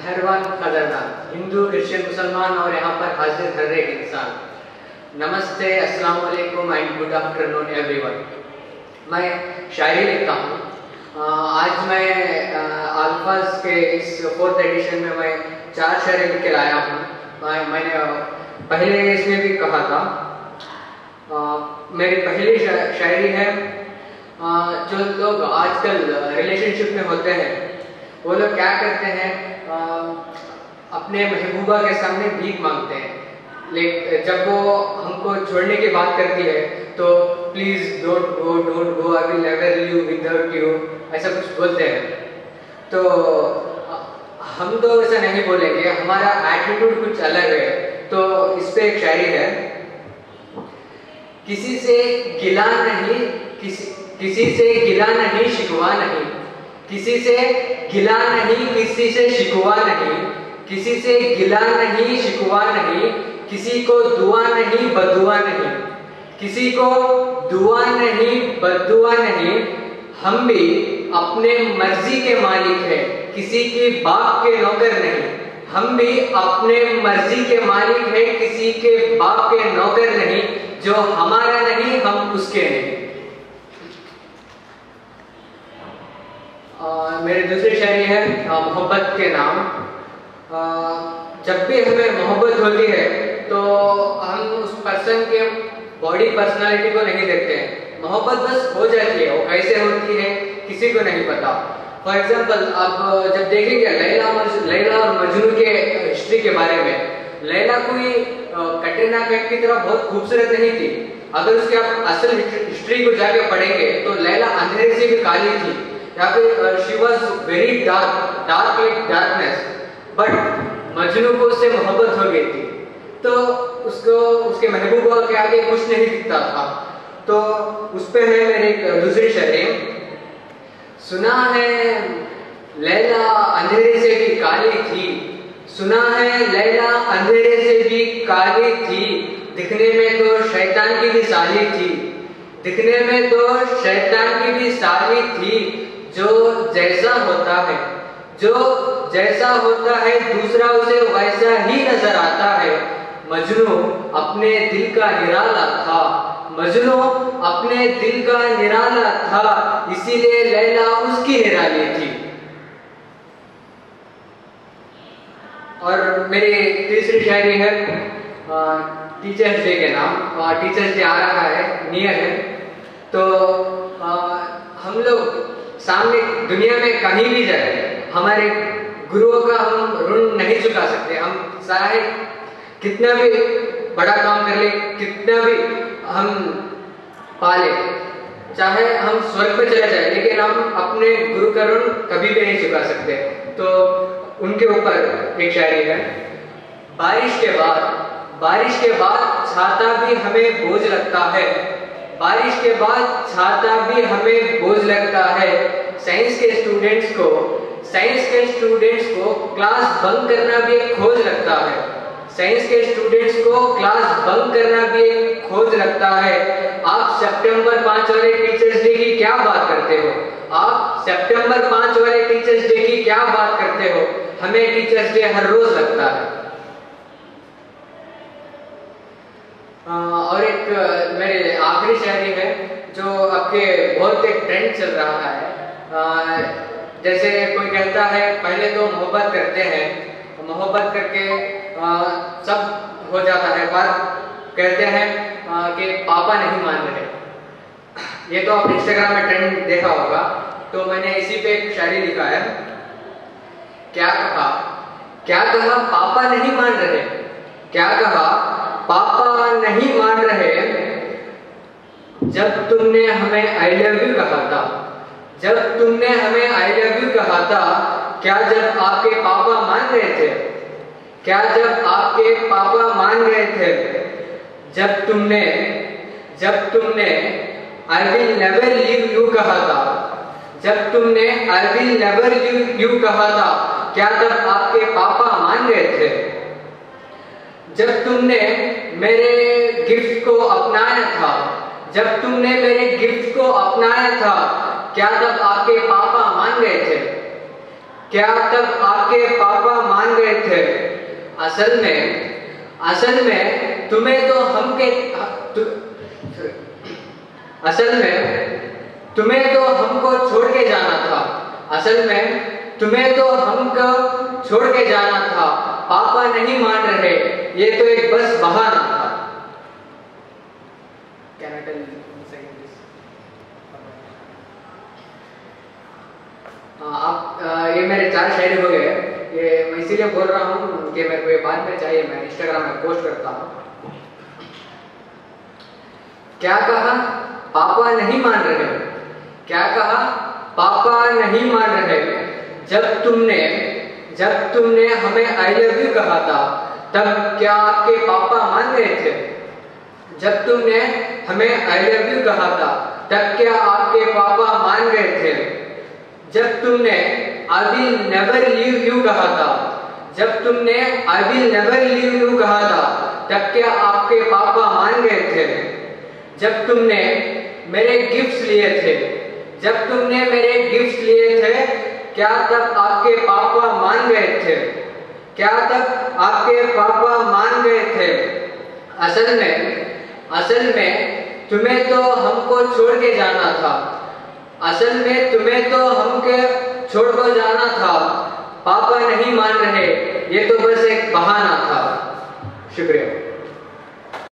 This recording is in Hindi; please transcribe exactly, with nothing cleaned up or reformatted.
हर वक्त खजाना, हिंदू क्रिश्चियन मुसलमान और यहाँ पर हाजिर हर एक इंसान। नमस्ते, अस्सलाम वालेकुम एंड गुड आफ्टरनून एवरीवन। मैं शायरी लिखता हूँ। आज मैं अल्फाज के इस फोर्थ एडिशन में मैं चार शायरी लिख के लाया हूँ। मैं, मैंने पहले इसमें भी कहा था, आ, मेरी पहली शायरी है। आ, जो लोग आजकल रिलेशनशिप में होते हैं वो लोग क्या करते हैं, आ, अपने महबूबा के सामने भीख मांगते हैं। लेकिन जब वो हमको छोड़ने की बात करती है तो please don't go don't go I will never leave without you, ऐसा कुछ बोलते हैं। तो हम तो ऐसा नहीं बोलेंगे, हमारा एटीट्यूड कुछ अलग है। तो इस पे एक शायरी है। किसी से गिला नहीं, किसी किसी से गिला नहीं शिकवा नहीं, किसी से गिला नहीं किसी से शिकवा नहीं, किसी से गिला नहीं शिकवा नहीं, किसी को दुआ नहीं बदुआ नहीं, किसी को दुआ नहीं बदुआ नहीं। हम भी अपने मर्जी के मालिक हैं, किसी के बाप के नौकर नहीं। हम भी अपने मर्जी के मालिक हैं, किसी के बाप के नौकर नहीं। जो हमारा नहीं हम उसके नहीं। आ, मेरी दूसरी शायरी है मोहब्बत के नाम। आ, जब भी हमें मोहब्बत होती है तो हम उस पर्सन के बॉडी पर्सनालिटी को नहीं देखते हैं। मोहब्बत बस हो जाती है, वो कैसे होती है किसी को नहीं पता। फॉर एग्जाम्पल, अब जब देखेंगे लैला लैला और मजनू के हिस्ट्री के बारे में, लैला कोई कटरीना कैफ की तरह बहुत खूबसूरत नहीं थी। अगर उसके आप असल हिस्ट्री को जाके पढ़ेंगे तो लैला अंधेरे से भी काली थी, या फिर she was very dark dark like darkness. But Majnu को उससे मोहब्बत हो गई थी तो उसको उसके महबूबा के आगे कुछ नहीं दिखता था। तो उस पे है मेरी दूसरी शायरी। सुना है लैला अंधेरे से भी काली थी, सुना है लैला अंधेरे से भी काली थी, दिखने में तो शैतान की भी साली थी, दिखने में तो शैतान की भी साली थी। जो जैसा होता है जो जैसा होता है दूसरा उसे वैसा ही नजर आता है। मजनू अपने दिल का निराला था, मजनू अपने दिल का निराला था, इसीलिए लैला उसकी निराली थी। और मेरी तीसरी शायरी है टीचर्स डे के नाम। टीचर्स डे आ रहा है, नियर है। तो आ, हम लोग सामने दुनिया में कहीं भी जाए, हमारे गुरुओं का हम ऋण नहीं चुका सकते। हम चाहे कितना भी बड़ा काम कर ले, कितना भी हम पाले, चाहे हम स्वर्ग पे चले जाए, लेकिन हम अपने गुरु का ऋण कभी भी नहीं चुका सकते। तो उनके ऊपर एक शायरी है। बारिश के बाद बारिश के बाद छाता भी हमें बोझ लगता है, बारिश के बाद छाता भी हमें बोझ लगता है। साइंस के स्टूडेंट्स को साइंस के स्टूडेंट्स को क्लास बंक करना भी एक खोज लगता है, साइंस के स्टूडेंट्स को क्लास बंक करना भी एक खोज लगता है। आप सितंबर पाँच वाले टीचर्स डे की क्या बात करते हो, आप सितंबर पाँच वाले टीचर्स डे की क्या बात करते हो, हमें टीचर्स डे हर रोज लगता है। आ, और एक मेरे आखिरी शायरी है जो आपके बहुत एक ट्रेंड चल रहा है। आ, जैसे कोई कहता है पहले तो मोहब्बत करते हैं, मोहब्बत करके आ, सब हो जाता है, पर कहते हैं आ, कि पापा नहीं मान रहे। ये तो आप इंस्टाग्राम में ट्रेंड देखा होगा। तो मैंने इसी पे एक शायरी लिखा है। क्या कहा क्या कहा पापा नहीं मान रहे, क्या कहा पापा नहीं मान रहे, जब तुमने हमें आई लव यू कहा था, जब तुमने हमें आई लव यू कहा था, क्या जब आपके पापा मान गए थे, क्या जब आपके पापा मान गए थे, जब तुमने जब तुमने I will never leave you कहा था, जब तुमने I will never leave you कहा था, क्या तब आपके पापा मान गए थे, जब तुमने मेरे गिफ्ट को अपनाया था, जब तुमने मेरे गिफ्ट को अपनाया था, क्या तब आपके पापा मान गए थे, क्या तब आपके पापा मान गए थे? असल में असल में तुम्हें तो हम के तु, असल में तुम्हें तो हमको छोड़ के जाना था। असल में तुम्हें तो हमको छोड़ के जाना था। पापा नहीं मान रहे, ये तो एक बस बहाना था। Can I tell you second please? आप आ, ये मेरे चार शायरी हो गए। ये मैं इसीलिए बोल रहा हूँ कि मेरे को ये बाद में चाहिए, मैं इंस्टाग्राम में पोस्ट करता हूँ। क्या कहा? पापा नहीं मान रहे। क्या कहा? पापा नहीं मान रहे। जब तुमने जब तुमने हमें आई लव यू कहा था, तब क्या आपके पापा मान गए थे? जब तुमने हमें आई लव यू कहा था, तब क्या आपके पापा मान गए थे? जब तुमने I will never leave you कहा था, जब तुमने I will never leave you कहा था, तब क्या आपके पापा मान गए थे? जब तुमने मेरे गिफ्ट्स लिए थे, जब तुमने मेरे गिफ्ट्स लिए थे, क्या तब आपके पापा मान गए थे? क्या तब आपके पापा मान गए थे? असल में असल में तुम्हें तो हमको छोड़ के जाना था। असल में तुम्हें तो हमके छोड़ कर जाना था। पापा नहीं मान रहे, ये तो बस एक बहाना था। शुक्रिया।